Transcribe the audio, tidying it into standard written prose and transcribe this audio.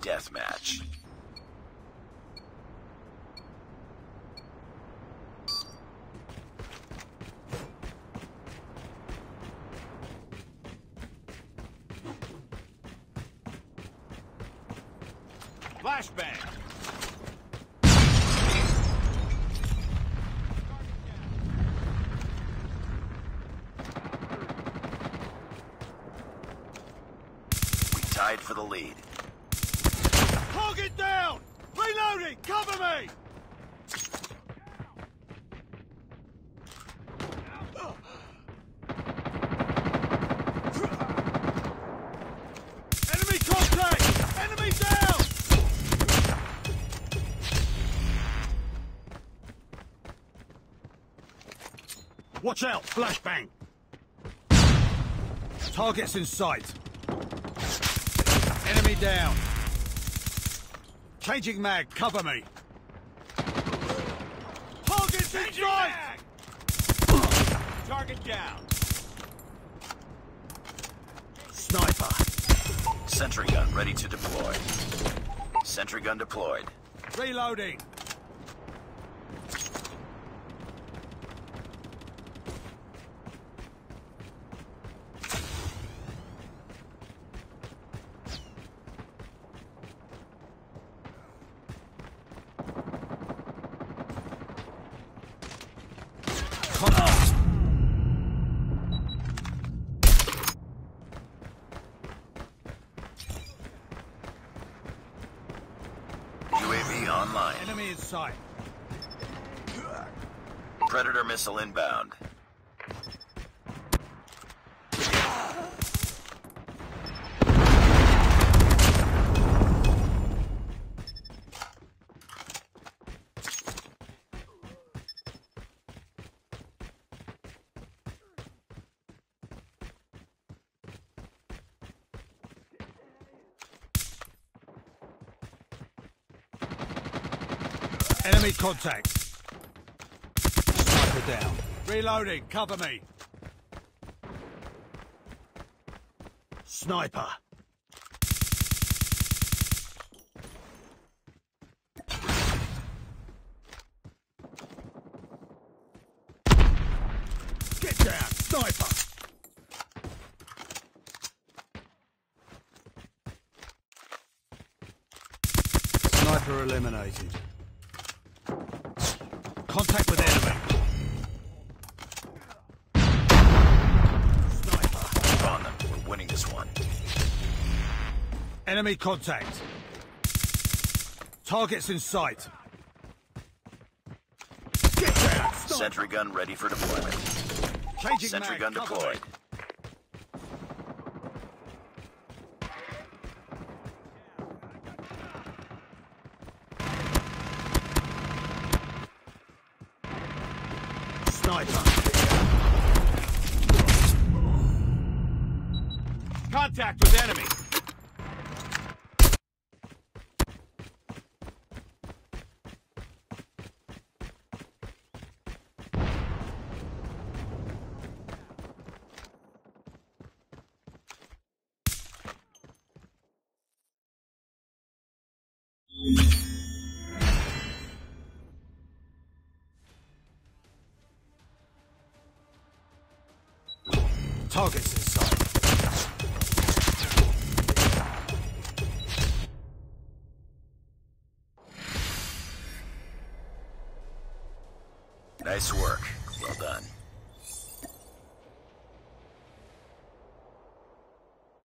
deathmatch. Flashbang! We tied for the lead. Target down! Reloading! Cover me! Enemy contact! Enemy down! Watch out! Flashbang! Targets in sight. Enemy down. Changing mag, cover me. Targets in sight! Target down. Sniper. Sentry gun ready to deploy. Sentry gun deployed. Reloading. Contact. UAV online. Enemy in sight. Predator missile inbound. Enemy contact. Sniper down. Reloading, cover me. Sniper. Get down, sniper. Sniper eliminated. Contact with enemy. Sniper. On them. We're winning this one. Enemy contact. Targets in sight. Get down! Sniper. Sentry gun ready for deployment. Changing Sentry mag, gun cover deployed. me. Sniper. Contact with enemy. Targets in sight. Nice work. Well done.